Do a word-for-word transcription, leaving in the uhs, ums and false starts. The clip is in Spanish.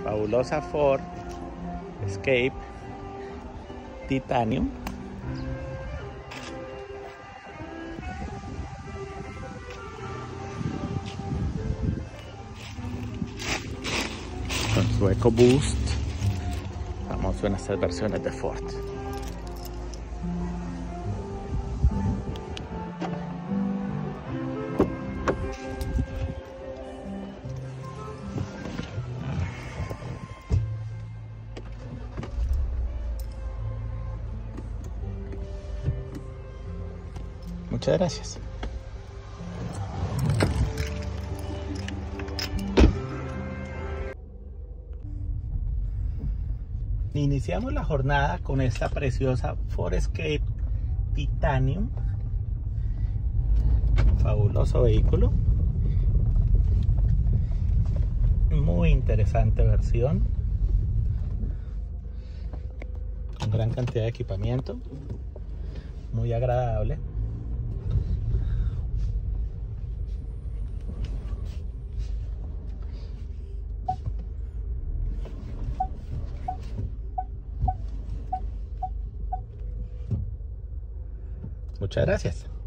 fabulosa Ford Escape Titanium. Con su EcoBoost, famoso en estas versiones de Ford. Muchas gracias. Iniciamos la jornada con esta preciosa Ford Escape Titanium. Fabuloso vehículo. Muy interesante versión. Con gran cantidad de equipamiento. Muy agradable. Muchas gracias.